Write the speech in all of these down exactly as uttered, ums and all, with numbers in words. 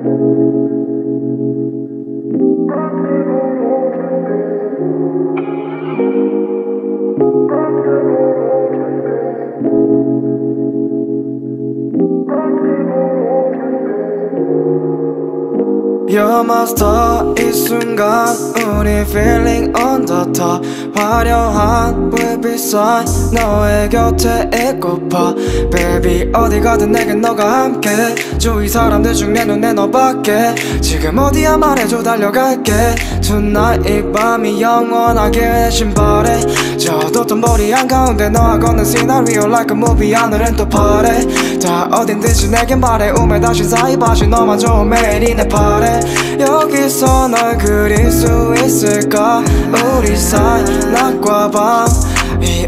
You're my star 이 순간 우리 feeling on the top 화려한 불빛 사이 너의 곁에 있고파 Baby 어디 가든 내겐 너가 함께 주위 사람들 중 내 눈에 너밖에 지금 어디야 말해줘 달려갈게 Tonight 이 밤이 영원하길 신발에 젖었던 머리 한가운데 너와 걷는 시나리오 like a movie 하늘은 또 파래 다 어딘듯이 내겐 바래 우매 다신 사이 봐시 너만 좋은 매일이 내 팔에 여기서 널 그릴 수 있을까 우리 사이 낮과 밤 이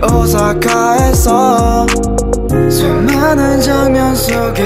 오사카에서 수많은 장면 속에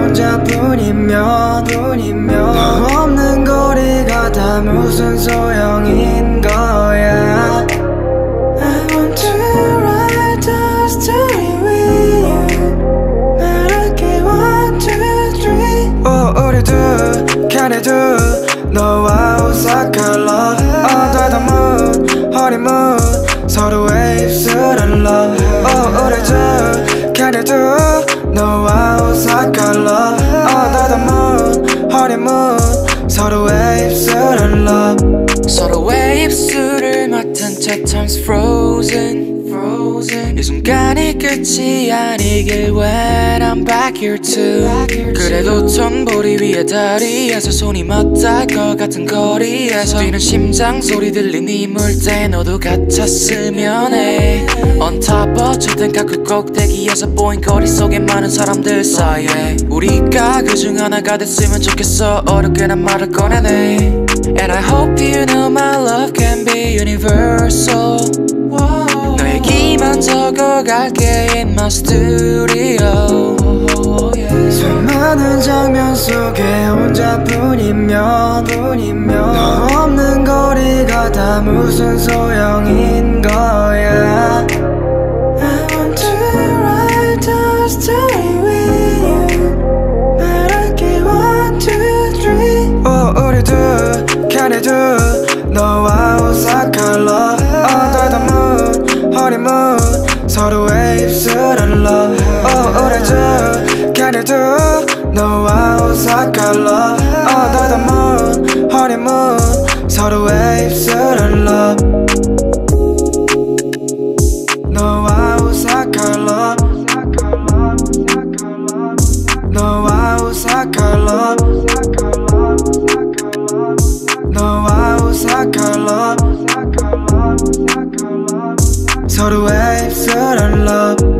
혼자뿐이면 뿐이면 너 없는 거리가 다 무슨 소용인 거야 I want to write the story with you 말할게 one two three 오 우리 둘 can I do 너와 오사카 love Under the moon honeymoon 서로의 입술은 love 오 우리 둘 can I do 너와 오사카 love Under the moon honeymoon 서로의 입술은 love 서로의 입술을 맡은 채 time's frozen 이 순간이 끝이 아니길 when I'm back here too 그래도 tom보리 위에 다리에서 손이 맞닿을 것 같은 거리에서 뛰는 심장 소리 들린 이 물때 너도 같았으면 해 On top 어쨌든 각그 꼭대기에서 보인 거리 속에 많은 사람들 사이에 우리가 그중 하나가 됐으면 좋겠어 어렵게 난 말을 꺼내네 And I hope you know my love can be universal 너 얘기만 적어갈게 in my studio 수많은 장면 속에 혼자뿐이면 뿐이면 너 없는 거리가 다 무슨 소용인 거야 I want to write the story with you 말할게 one two three 오 우리 둘 can I do 너와 오사카 love Under the moon honeymoon 서로의 입술은 love 오 우리 둘 can I do 너와 오사카 love Under the moon honeymoon 서로의 입술은 love 너와 오사카 love 너와 오사카 love 너와 오사카 love 서로의 입술은 love